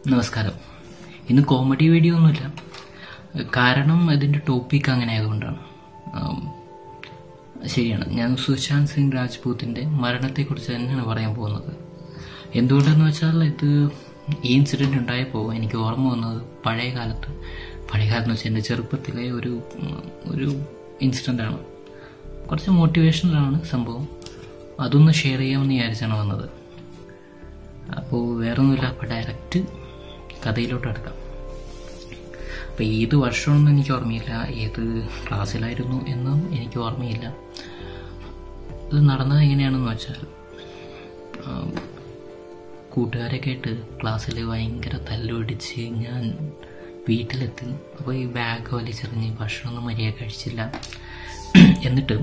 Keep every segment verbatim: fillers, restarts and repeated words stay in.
നമസ്കാരം. ഇന്ന് comedy video ഒന്നുമില്ല. കാരണം അതിൻ്റെ ടോപ്പിക് അങ്ങനെ ആയതുകൊണ്ടാണ്. ശരിയാണ്, ഞാൻ സുശാന്ത് സിംഗ് രാജ്പൂത്തിൻ്റെ മരണത്തെക്കുറിച്ച് തന്നെയാണ് പറയാൻ പോകുന്നത്. എന്തുകൊണ്ടെന്ന് വെച്ചാൽ ഇത് ഈ ഇൻസിഡൻറ്റ് ഉണ്ടായപ്പോൾ എനിക്ക് ഓർമ്മ വന്നത് പഴയ കാലത്ത് പഴയ കാലത്ത് എന്ന് വെച്ചാൽ എൻ്റെ ചെറുപ്പത്തിലെ ഒരു ഒരു ഇൻസിഡൻ്റാണ്. കുറച്ച് മോട്ടിവേഷണലാണ് സംഭവം. അതൊന്ന് ഷെയർ ചെയ്യാമെന്ന് വിചാരിച്ചാണ് വന്നത്. അപ്പോൾ വേറൊന്നുമില്ല, അപ്പോൾ ഡയറക്റ്റ് കഥയിലോട്ട് എടുക്കാം. അപ്പോൾ ഏത് വർഷമൊന്നും എനിക്ക് ഓർമ്മയില്ല, ഏത് ക്ലാസ്സിലായിരുന്നു എന്നും എനിക്ക് ഓർമ്മയില്ല. ഇത് നടന്നത് എങ്ങനെയാണെന്ന് വെച്ചാൽ, കൂട്ടുകാരൊക്കെ ആയിട്ട് ക്ലാസ്സിൽ ഭയങ്കര തല്ലുപിടിച്ച് ഞാൻ വീട്ടിലെത്തി. അപ്പോൾ ഈ ബാഗ് വലിച്ചെറിഞ്ഞ് ഭക്ഷണമൊന്നും മര്യാദ കഴിച്ചില്ല. എന്നിട്ട്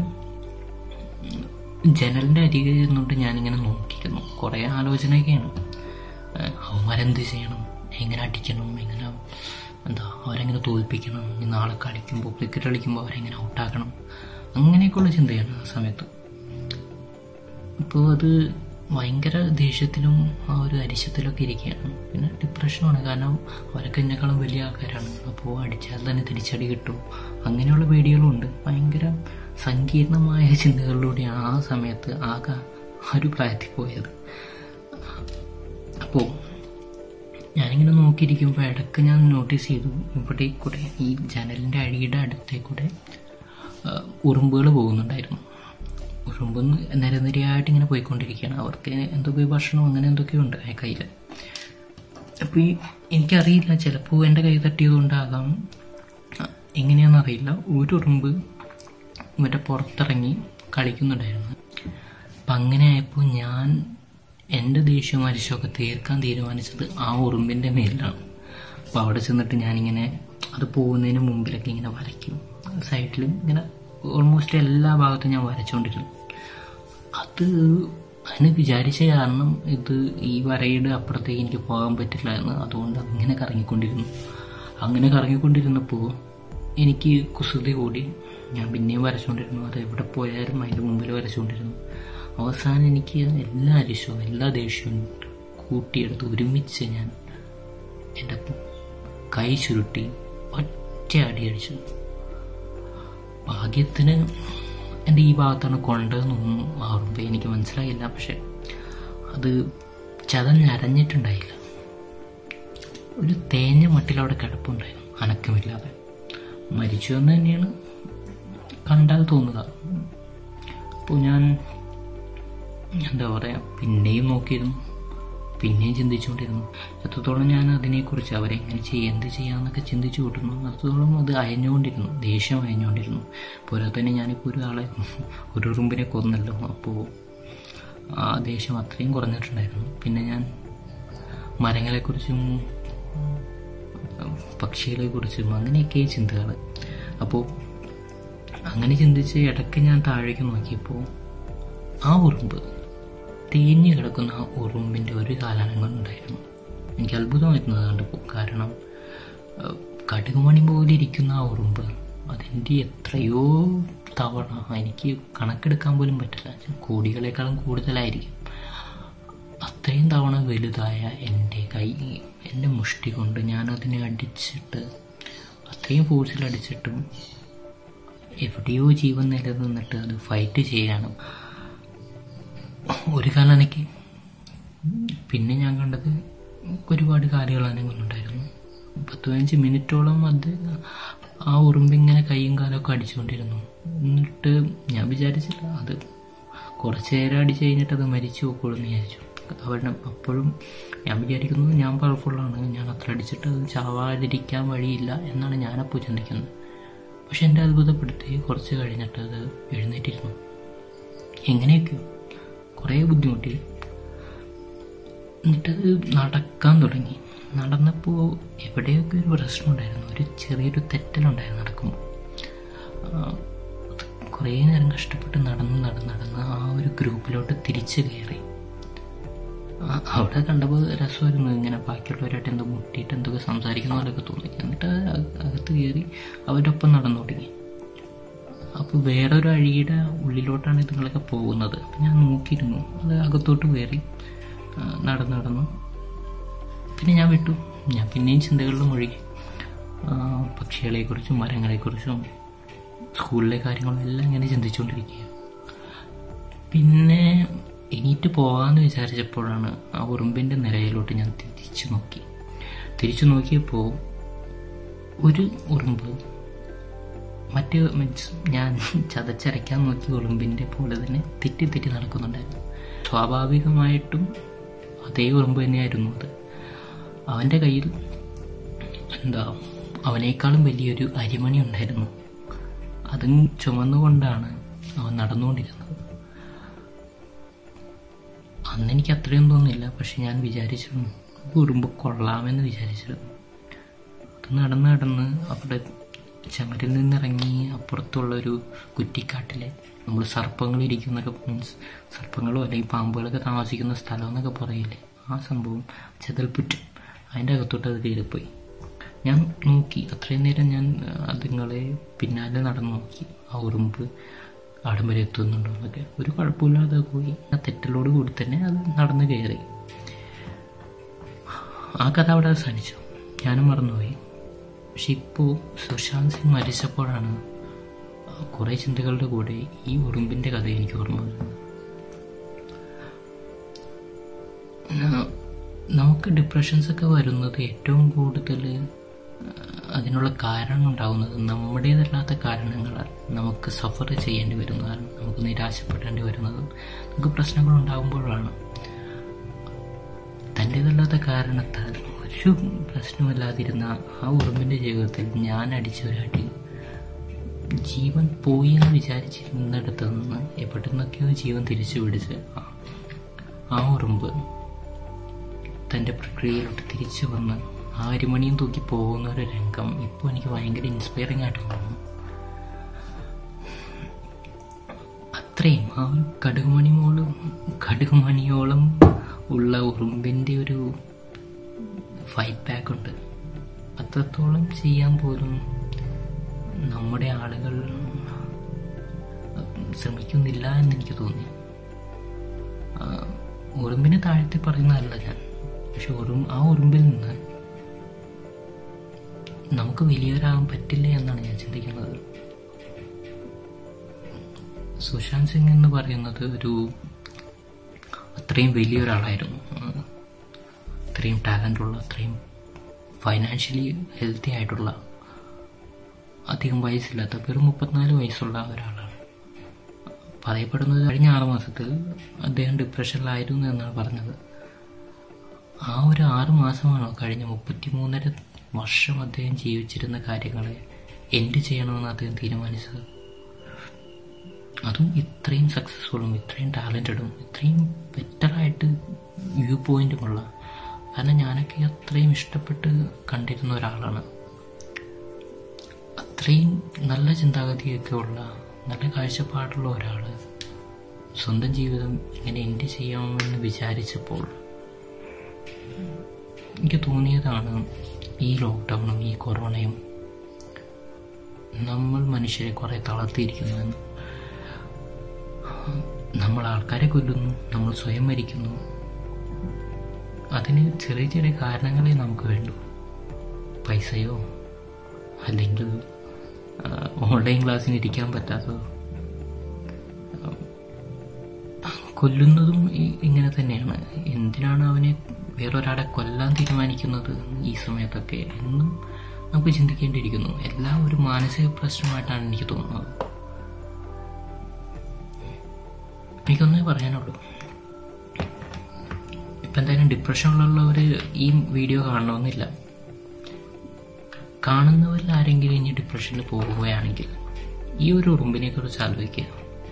ജനലിൻ്റെ അരികെ നിന്നുകൊണ്ട് ഞാനിങ്ങനെ നോക്കിയിരുന്നു. കുറേ ആലോചനയൊക്കെയാണ്. അവന്മാരെന്ത് ചെയ്യണം, എങ്ങനെ അടിക്കണം, എങ്ങനെ എന്താ അവരെങ്ങനെ തോൽപ്പിക്കണം, നാളെ കളിക്കുമ്പോൾ ക്രിക്കറ്റ് കളിക്കുമ്പോൾ അവരെങ്ങനെ ഔട്ടാക്കണം, അങ്ങനെയൊക്കെയുള്ള ചിന്തയാണ് ആ സമയത്ത്. അപ്പോൾ അത് ഭയങ്കര ദേഷ്യത്തിലും ആ ഒരു അരിശത്തിലൊക്കെ ഇരിക്കുകയാണ്. പിന്നെ ഡിപ്രഷനാണ്, കാരണം അവരൊക്കെ എന്നെക്കാളും വലിയ ആൾക്കാരാണ്. അപ്പോൾ അടിച്ചാൽ തന്നെ തിരിച്ചടി കിട്ടും, അങ്ങനെയുള്ള പേടികളുമുണ്ട്. ഭയങ്കര സങ്കീർണമായ ചിന്തകളിലൂടെയാണ് ആ സമയത്ത് ആകെ ഒരു പ്രായത്തിൽ പോയത്. അപ്പോൾ ഞാനിങ്ങനെ നോക്കിയിരിക്കുമ്പോൾ ഇടയ്ക്ക് ഞാൻ നോട്ടീസ് ചെയ്തു, ഇവിടെ കൂടെ ഈ ജനലിൻ്റെ അഴിയുടെ അടുത്തേക്കൂടെ ഉറുമ്പുകൾ പോകുന്നുണ്ടായിരുന്നു. ഉറുമ്പ് നിരനിരയായിട്ട് ഇങ്ങനെ പോയിക്കൊണ്ടിരിക്കുകയാണ്. അവർക്ക് എന്തൊക്കെ ഭക്ഷണം അങ്ങനെ എന്തൊക്കെയുണ്ട് ആ കയ്യിൽ. അപ്പോൾ ഈ എനിക്കറിയില്ല, ചിലപ്പോൾ എൻ്റെ കൈ തട്ടിയതുകൊണ്ടാകാം, എങ്ങനെയാണെന്നറിയില്ല, ഒരു ഉറുമ്പ് ഇവരുടെ പുറത്തിറങ്ങി കളിക്കുന്നുണ്ടായിരുന്നു. അപ്പം അങ്ങനെ ആയപ്പോൾ ഞാൻ എൻ്റെ ദേഷ്യവും അരിശമൊക്കെ തീർക്കാൻ തീരുമാനിച്ചത് ആ ഉറുമ്പിൻ്റെ മേലിലാണ്. അപ്പോൾ അവിടെ ചെന്നിട്ട് ഞാനിങ്ങനെ അത് പോകുന്നതിന് മുമ്പിലൊക്കെ ഇങ്ങനെ വരയ്ക്കും, സൈഡിലും ഇങ്ങനെ ഓൾമോസ്റ്റ് എല്ലാ ഭാഗത്തും ഞാൻ വരച്ചുകൊണ്ടിരുന്നു. അത് അതിന് വിചാരിച്ച കാരണം ഇത് ഈ വരയുടെ അപ്പുറത്തേക്ക് എനിക്ക് പോകാൻ പറ്റില്ല എന്ന്, അതുകൊണ്ട് അതിങ്ങനെ കറങ്ങിക്കൊണ്ടിരുന്നു. അങ്ങനെ കറങ്ങിക്കൊണ്ടിരുന്നപ്പോൾ എനിക്ക് കുസൃതി കൂടി. ഞാൻ പിന്നെയും വരച്ചുകൊണ്ടിരുന്നു. അത് എവിടെ പോയാലും അതിൻ്റെ മുമ്പിൽ വരച്ചുകൊണ്ടിരുന്നു. അവസാനം എനിക്ക് എല്ലാ അരിശവും എല്ലാ ദേഷ്യവും കൂട്ടിയെടുത്ത് ഒരുമിച്ച് ഞാൻ എൻ്റെ കൈ ചുരുട്ടി ഒറ്റ അടി അടിച്ചു. ഭാഗ്യത്തിന് എൻ്റെ ഈ ഭാഗത്താണ് കൊണ്ടതെന്നൊന്നും ഓർമ്മ എനിക്ക് മനസ്സിലായില്ല. പക്ഷെ അത് ചതഞ്ഞരഞ്ഞിട്ടുണ്ടായില്ല. ഒരു തേഞ്ഞ മട്ടിലവിടെ കിടപ്പുണ്ടായിരുന്നു, അനക്കമില്ലാതെ. മരിച്ചു എന്ന് തന്നെയാണ് കണ്ടാൽ തോന്നുക. അപ്പോൾ ഞാൻ എന്താ പറയുക, പിന്നെയും നോക്കിയിരുന്നു, പിന്നെയും ചിന്തിച്ചുകൊണ്ടിരുന്നു. എത്രത്തോളം ഞാൻ അതിനെക്കുറിച്ച് അവരെങ്ങനെ ചെയ്യുക, എന്ത് ചെയ്യാമെന്നൊക്കെ ചിന്തിച്ചു കൂട്ടുന്നു, അത്രത്തോളം അത് അയഞ്ഞുകൊണ്ടിരുന്നു, ദേഷ്യം അയഞ്ഞുകൊണ്ടിരുന്നു. പോരാതെ തന്നെ ഞാനിപ്പോൾ ഒരാളെ ഒരു ഉറുമ്പിനെ കൊന്നല്ലോ, അപ്പോൾ ആ ദേഷ്യം അത്രയും കുറഞ്ഞിട്ടുണ്ടായിരുന്നു. പിന്നെ ഞാൻ മരങ്ങളെക്കുറിച്ചും പക്ഷികളെക്കുറിച്ചും അങ്ങനെയൊക്കെ ചിന്തകൾ. അപ്പോൾ അങ്ങനെ ചിന്തിച്ച് ഇടയ്ക്ക് ഞാൻ താഴേക്ക് നോക്കിയപ്പോൾ ആ ഉറുമ്പ്, തേഞ്ഞ് കിടക്കുന്ന ആ ഉറുമ്പിൻ്റെ ഒരു കാലനങ്ങളുണ്ടായിരുന്നു. എനിക്ക് അത്ഭുതമായിരുന്നത് കണ്ടപ്പോൾ. കാരണം കടുകുമണി പോലെ ഇരിക്കുന്ന ആ ഉറുമ്പ് അതിൻ്റെ എത്രയോ തവണ, എനിക്ക് കണക്കെടുക്കാൻ പോലും പറ്റില്ല, കോടികളെക്കാളും കൂടുതലായിരിക്കും, അത്രയും തവണ വലുതായ എൻ്റെ കൈ, എൻ്റെ മുഷ്ടി കൊണ്ട് ഞാനതിനെ അടിച്ചിട്ട്, അത്രയും ഫോഴ്സിൽ അടിച്ചിട്ടും എവിടെയോ ജീവൻ നിലനിന്നിട്ട് അത് ഫൈറ്റ് ചെയ്യാണ്. ഒരു കാലനക്ക്. പിന്നെ ഞാൻ കണ്ടത് ഒരുപാട് കാലുകൾ അനങ്ങുന്നുണ്ടായിരുന്നു. പത്ത് പതിനഞ്ച് മിനിറ്റോളം അത് ആ ഉറുമ്പിങ്ങനെ കൈയും കാലമൊക്കെ അടിച്ചുകൊണ്ടിരുന്നു. എന്നിട്ട് ഞാൻ വിചാരിച്ചില്ല, അത് കുറച്ച് നേരം അടിച്ച് കഴിഞ്ഞിട്ട് അത് മരിച്ചു പോക്കുള്ളൂ എന്ന് വിചാരിച്ചു. അവരുടെ അപ്പോഴും ഞാൻ വിചാരിക്കുന്നത് ഞാൻ പവർഫുള്ളാണ്, ഞാൻ അത്ര അടിച്ചിട്ട് അത് ചാവാതിരിക്കാൻ വഴിയില്ല എന്നാണ് ഞാനപ്പോൾ ചിന്തിക്കുന്നത്. പക്ഷെ എൻ്റെ അത്ഭുതപ്പെടുത്തി കുറച്ച് കഴിഞ്ഞിട്ട് അത് എഴുന്നേറ്റിരുന്നു. എങ്ങനെയൊക്കെയോ കുറേ ബുദ്ധിമുട്ടി. എന്നിട്ടത് നടക്കാൻ തുടങ്ങി. നടന്നപ്പോൾ എവിടെയൊക്കെ ഒരു പ്രശ്നമുണ്ടായിരുന്നു, ഒരു ചെറിയൊരു തെറ്റലുണ്ടായിരുന്നു നടക്കുമ്പോൾ. കുറേ നേരം കഷ്ടപ്പെട്ട് നടന്ന് നടന്ന് നടന്ന് ആ ഒരു ഗ്രൂപ്പിലോട്ട് തിരിച്ച് കയറി. അവിടെ കണ്ടപ്പോൾ രസമായിരുന്നു, ഇങ്ങനെ ബാക്കിയുള്ളവരായിട്ട് എന്തോ മുട്ടിയിട്ട് എന്തൊക്കെ സംസാരിക്കുന്ന പോലെയൊക്കെ തോന്നി. എന്നിട്ട് അകത്ത് കയറി അവരുടെ ഒപ്പം നടന്നു തുടങ്ങി. അപ്പോൾ വേറൊരു അഴിയുടെ ഉള്ളിലോട്ടാണ് ഇതുങ്ങളൊക്കെ പോകുന്നത്. അപ്പം ഞാൻ നോക്കിയിരുന്നു, അത് അകത്തോട്ട് കയറി നടന്നു നടന്നു. പിന്നെ ഞാൻ വിട്ടു. ഞാൻ പിന്നെയും ചിന്തകളിലും മുഴുകി. പക്ഷികളെക്കുറിച്ചും മരങ്ങളെക്കുറിച്ചും സ്കൂളിലെ കാര്യങ്ങളും എല്ലാം ഇങ്ങനെ ചിന്തിച്ചുകൊണ്ടിരിക്കുക. പിന്നെ എണീറ്റ് പോകാമെന്ന് വിചാരിച്ചപ്പോഴാണ് ആ ഉറുമ്പിൻ്റെ നിരയിലോട്ട് ഞാൻ തിരിച്ചു നോക്കി. തിരിച്ചു നോക്കിയപ്പോൾ ഒരു ഉറുമ്പ് മറ്റ് മീൻസ് ഞാൻ ചതച്ചരയ്ക്കാൻ നോക്കിയ ഉറുമ്പിൻ്റെ പോലെ തന്നെ തെറ്റി തെറ്റി നടക്കുന്നുണ്ടായിരുന്നു. സ്വാഭാവികമായിട്ടും അതേ ഉറുമ്പ് തന്നെയായിരുന്നു അത്. അവൻ്റെ കയ്യിൽ എന്താ അവനേക്കാളും വലിയൊരു അരിമണി ഉണ്ടായിരുന്നു. അതും ചുമന്നുകൊണ്ടാണ് അവൻ നടന്നുകൊണ്ടിരുന്നത്. അന്നെനിക്ക് അത്രയും തോന്നില്ല, പക്ഷെ ഞാൻ വിചാരിച്ചിരുന്നു ഉറുമ്പ് കൊള്ളാമെന്ന് വിചാരിച്ചിരുന്നു. അത് നടന്ന് നടന്ന് അവിടെ ചുമരിൽ നിന്നിറങ്ങി അപ്പുറത്തുള്ളൊരു കുറ്റിക്കാട്ടിലെ നമ്മൾ സർപ്പങ്ങളിരിക്കുന്നൊക്കെ മീൻസ് സർപ്പങ്ങളോ അല്ലെങ്കിൽ പാമ്പുകളൊക്കെ താമസിക്കുന്ന സ്ഥലം എന്നൊക്കെ പറയില്ലേ, ആ സംഭവം ചെതൽപ്പുറ്റ്, അതിൻ്റെ അകത്തോട്ട് അത് കയറിപ്പോയി. ഞാൻ നോക്കി, അത്രയും നേരം ഞാൻ അതുങ്ങളെ പിന്നാലെ നടന്നു നോക്കി ആ ഉറുമ്പ് അവിടം വരെ എത്തുന്നുണ്ടോ എന്നൊക്കെ. ഒരു കുഴപ്പമില്ലാതെ പോയി. ആ തെറ്റലോട് കൂടി തന്നെ അത് നടന്നു കയറി. ആ കഥ അവിടെ അവസാനിച്ചു, ഞാനും മറന്നുപോയി. പക്ഷെ ഇപ്പോൾ സുശാന്ത് സിംഗ് മരിച്ചപ്പോഴാണ് കുറേ ചിന്തകളുടെ കൂടെ ഈ ഉറുമ്പിൻ്റെ കഥ എനിക്ക് ഓർമ്മ വരുന്നത്. നമുക്ക് ഡിപ്രഷൻസൊക്കെ വരുന്നത് ഏറ്റവും കൂടുതൽ അതിനുള്ള കാരണം ഉണ്ടാകുന്നത് നമ്മുടേതല്ലാത്ത കാരണങ്ങളാൽ നമുക്ക് സഫർ ചെയ്യേണ്ടി വരുന്നതാണ്, നമുക്ക് നിരാശപ്പെടേണ്ടി വരുന്നതും നമുക്ക് പ്രശ്നങ്ങൾ ഉണ്ടാകുമ്പോഴാണ്. തൻ്റേതല്ലാത്ത കാരണത്താൽ ഒരു പ്രശ്നമില്ലാതിരുന്ന ആ ഉറുമ്പിൻ്റെ ജീവിതത്തിൽ ഞാൻ അടിച്ച ഒരടി ജീവൻ പോയി എന്ന് വിചാരിച്ചിരുന്നിടത്ത് നിന്ന് എവിടുന്നൊക്കെയോ ജീവൻ തിരിച്ചു പിടിച്ച് ആ ഉറുമ്പ് തൻ്റെ പ്രക്രിയയിലോട്ട് തിരിച്ചു വന്ന് ആ അരിമണിയും തൂക്കി പോകുന്ന ഒരു രംഗം ഇപ്പോൾ എനിക്ക് ഭയങ്കര ഇൻസ്പയറിംഗ് ആയിട്ട് തോന്നുന്നു. അത്രയും ആ ഒരു കടുകുമണിയോളം കടുകുമണിയോളം ഉള്ള ഉറുമ്പിൻ്റെ ഒരു ഫൈറ്റ് ബാക്ക് ഉണ്ട്. അത്രത്തോളം ചെയ്യാൻ പോലും നമ്മുടെ ആളുകൾ ശ്രമിക്കുന്നില്ല എന്നെനിക്ക് തോന്നി. ഉറുമ്പിനെ താഴ്ത്തി പറയുന്നതല്ല ഞാൻ, പക്ഷെ ഉറും ആ ഉറുമ്പിൽ നിന്ന് നമുക്ക് വലിയവരാകാൻ പറ്റില്ല എന്നാണ് ഞാൻ ചിന്തിക്കുന്നത്. സുശാന്ത് സിംഗ് എന്ന് പറയുന്നത് ഒരു അത്രയും വലിയൊരാളായിരുന്നു. അത്രയും ടാലൻ്റുള്ള, അത്രയും ഫൈനാൻഷ്യലി ഹെൽത്തി ആയിട്ടുള്ള, അധികം വയസ്സില്ലാത്ത വെറും മുപ്പത്തിനാല് വയസ്സുള്ള ഒരാളാണ്. പറയപ്പെടുന്നത് കഴിഞ്ഞ ആറ് മാസത്തിൽ അദ്ദേഹം ഡിപ്രഷനിലായിരുന്നു എന്നാണ് പറഞ്ഞത്. ആ ഒരു ആറ് മാസമാണോ കഴിഞ്ഞ മുപ്പത്തി മൂന്നര വർഷം അദ്ദേഹം ജീവിച്ചിരുന്ന കാര്യങ്ങളെ എൻഡ് ചെയ്യണമെന്ന് അദ്ദേഹം തീരുമാനിച്ചത്. അതും ഇത്രയും സക്സസ്ഫുള്ളും ഇത്രയും ടാലൻറ്റഡും ഇത്രയും ബെറ്ററായിട്ട് വ്യൂ പോയിന്റുമുള്ള. കാരണം ഞാനൊക്കെ അത്രയും ഇഷ്ടപ്പെട്ട് കണ്ടിരുന്ന ഒരാളാണ്. അത്രയും നല്ല ചിന്താഗതിയൊക്കെ ഉള്ള, നല്ല കാഴ്ചപ്പാടുള്ള ഒരാൾ സ്വന്തം ജീവിതം എങ്ങനെ എൻഡ് ചെയ്യാമെന്ന് വിചാരിച്ചപ്പോൾ എനിക്ക് തോന്നിയതാണ് ഈ ലോക്ക്ഡൗണും ഈ കൊറോണയും നമ്മൾ മനുഷ്യരെ കുറേ തളർത്തിയിരിക്കുന്നുവെന്ന്. നമ്മൾ ആൾക്കാരെ കൊല്ലുന്നു, നമ്മൾ സ്വയം മരിക്കുന്നു. അതിന് ചെറിയ ചെറിയ കാരണങ്ങളെ നമുക്ക് വേണ്ടൂ. പൈസയോ അല്ലെങ്കിൽ ഓൺലൈൻ ക്ലാസ്സിന് ഇരിക്കാൻ പറ്റാത്തതോ. കൊല്ലുന്നതും ഇങ്ങനെ തന്നെയാണ്. എന്തിനാണ് അവനെ വേറൊരാളെ കൊല്ലാൻ തീരുമാനിക്കുന്നത് ഈ സമയത്തൊക്കെ എന്നും നമുക്ക് ചിന്തിക്കേണ്ടിയിരിക്കുന്നു. എല്ലാം ഒരു മാനസിക പ്രശ്നമായിട്ടാണ് എനിക്ക് തോന്നുന്നത്. എനിക്കൊന്നേ പറയാനുള്ളൂ, ഇപ്പം എന്തായാലും ഡിപ്രഷനിലുള്ളവർ ഈ വീഡിയോ കാണണമെന്നില്ല. കാണുന്നവരിൽ ആരെങ്കിലും ഇനി ഡിപ്രഷനിൽ പോവുകയാണെങ്കിൽ ഈ ഒരു ഉറുമ്പിനെ കുറിച്ച് ആലോചിക്കുക.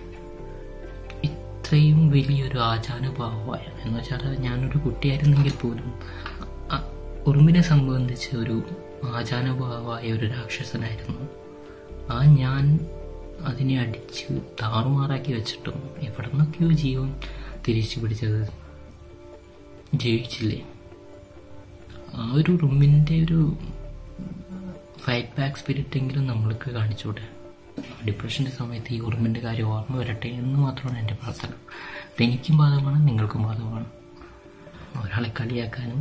ഇത്രയും വലിയൊരു ആചാനുഭാവമായ എന്ന് വെച്ചാൽ ഞാനൊരു കുട്ടിയായിരുന്നെങ്കിൽ പോലും ഉറുമ്പിനെ സംബന്ധിച്ച് ഒരു ആചാനുഭാവമായ ഒരു രാക്ഷസനായിരുന്നു. ആ ഞാൻ അതിനെ അടിച്ച് താറുമാറാക്കി വെച്ചിട്ടും എവിടെ നിന്നൊക്കെയോ ജീവൻ തിരിച്ചു പിടിച്ചത് ജയിച്ചില്ലേ. ആ ഒരു ഉറുമ്പിൻ്റെ ഒരു ഫൈറ്റ് ബാക്ക് സ്പിരിറ്റെങ്കിലും നമ്മൾക്ക് കാണിച്ചൂടെ. ഡിപ്രഷൻ്റെ സമയത്ത് ഈ ഉറുമ്പിൻ്റെ കാര്യം ഓർമ്മ വരട്ടെ എന്ന് മാത്രമാണ് എൻ്റെ പ്രാർത്ഥന. ഇതെനിക്കും ബാധകമാണ്, നിങ്ങൾക്കും ബാധകമാണ്. ഒരാളെ കളിയാക്കാനും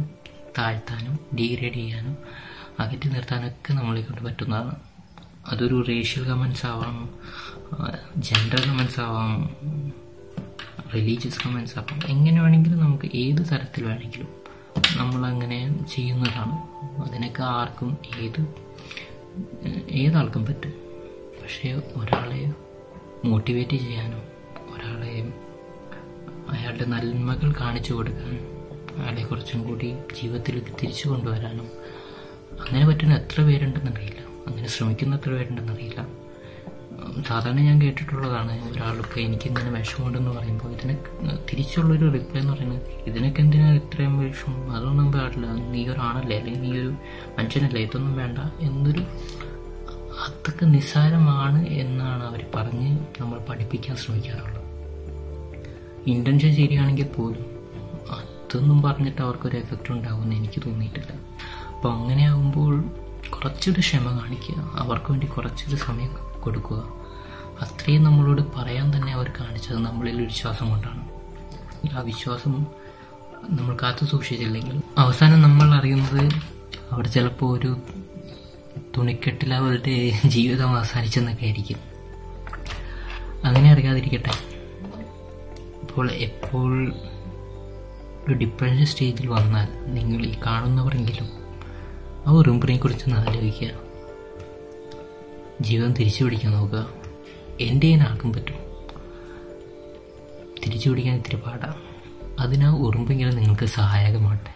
താഴ്ത്താനും ഡീഗ്രേഡ് ചെയ്യാനും അകറ്റി നിർത്താനൊക്കെ നമ്മളെ കൊണ്ട് പറ്റുന്നതാണ്. അതൊരു റേഷ്യൽ കമൻസ് ആവാം, ജെൻഡർ കമൻസ് ആവാം, റിലീജിയസ് കമൻസ് ആവാം, എങ്ങനെ വേണമെങ്കിലും നമുക്ക് ഏത് തരത്തിൽ വേണമെങ്കിലും നമ്മളങ്ങനെ ചെയ്യുന്നതാണ്. അതിനൊക്കെ ആർക്കും ഏത് ഏതാൾക്കും പറ്റും. പക്ഷേ ഒരാളെ മോട്ടിവേറ്റ് ചെയ്യാനോ ഒരാളെ അയാളുടെ നന്മകൾ കാണിച്ചു കൊടുക്കാനും അയാളെ കുറച്ചും കൂടി ജീവിതത്തിലേക്ക് തിരിച്ചു കൊണ്ടുവരാനും അങ്ങനെ പറ്റുന്ന എത്ര പേരുണ്ടെന്നറിയില്ല, അങ്ങനെ ശ്രമിക്കുന്ന എത്ര പേരുണ്ടെന്നറിയില്ല. സാധാരണ ഞാൻ കേട്ടിട്ടുള്ളതാണ്, ഒരാൾക്ക് എനിക്കിങ്ങനെ വിഷമമുണ്ടെന്ന് പറയുമ്പോൾ ഇതിന് തിരിച്ചുള്ളൊരു റിപ്ലൈ എന്ന് പറയുന്നത്, ഇതിനൊക്കെ എന്തിനാ ഇത്രയും വിഷമം, അതൊന്നും പാടില്ല, നീ ഒരാണല്ലേ, അല്ലെങ്കിൽ നീ ഒരു മനുഷ്യനല്ലേ, ഇതൊന്നും വേണ്ട എന്നൊരു, അതൊക്കെ നിസ്സാരമാണ് എന്നാണ് അവർ പറഞ്ഞ് നമ്മൾ പഠിപ്പിക്കാൻ ശ്രമിക്കാറുള്ളത്. ഇൻറ്റൻഷൻ ശരിയാണെങ്കിൽ പോലും അതൊന്നും പറഞ്ഞിട്ട് അവർക്കൊരു എഫക്റ്റ് ഉണ്ടാവുമെന്ന് എനിക്ക് തോന്നിയിട്ടില്ല. അപ്പോൾ അങ്ങനെ ആകുമ്പോൾ കുറച്ചൊരു ക്ഷമ കാണിക്കുക, അവർക്ക് വേണ്ടി കുറച്ചൊരു സമയം കൊടുക്കുക. അത്രയും നമ്മളോട് പറയാൻ തന്നെ അവർ കാണിച്ചത് നമ്മളിൽ വിശ്വാസം കൊണ്ടാണ്. ആ വിശ്വാസം നമ്മൾ കാത്തു സൂക്ഷിച്ചില്ലെങ്കിൽ അവസാനം നമ്മൾ അറിയുന്നത് അവർ ചിലപ്പോൾ ഒരു തുണിക്കെട്ടിൽ അവരുടെ ജീവിതം അവസാനിച്ചെന്നൊക്കെ ആയിരിക്കും. അങ്ങനെ അറിയാതിരിക്കട്ടെ. ഇപ്പോൾ എപ്പോൾ ഒരു ഡിപ്രഷൻ സ്റ്റേജിൽ വന്നാൽ നിങ്ങൾ ഈ കാണുന്നവരെങ്കിലും ആ ഉറുമ്പിനെ കുറിച്ചൊന്ന് ആലോചിക്കുക, ജീവിതം തിരിച്ചു പിടിക്കാൻ നോക്കുക. എൻ്റെ ആർക്കും പറ്റും, തിരിച്ചു പിടിക്കാൻ ഇത്തിരി പാടാം. അതിനാ ഉറുമ്പെങ്കിലും നിങ്ങൾക്ക് സഹായകമാട്ടെ.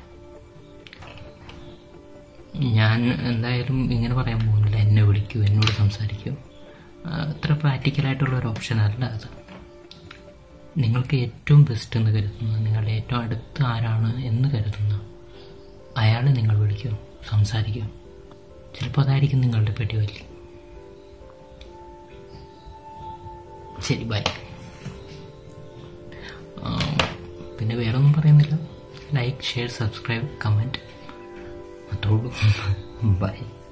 ഞാൻ എന്തായാലും ഇങ്ങനെ പറയാൻ പോകുന്നില്ല, എന്നെ വിളിക്കൂ, എന്നോട് സംസാരിക്കൂ, അത്ര പ്രാക്ടിക്കലായിട്ടുള്ള ഒരു ഓപ്ഷൻ അല്ല അത്. നിങ്ങൾക്ക് ഏറ്റവും ബെസ്റ്റ് എന്ന് കരുതുന്ന, നിങ്ങളുടെ ഏറ്റവും അടുത്ത് ആരാണ് എന്ന് കരുതുന്ന അയാളെ നിങ്ങൾ വിളിക്കൂ, സംസാരിക്കൂ. ചിലപ്പോൾ അതായിരിക്കും നിങ്ങളുടെ പെട്ടിവല്ലി. ശരി, ബൈ. പിന്നെ വേറൊന്നും പറയുന്നില്ല. ലൈക്ക്, ഷെയർ, സബ്സ്ക്രൈബ്, കമൻറ്റ്, അത്രേ ഉള്ളൂ. ബൈ.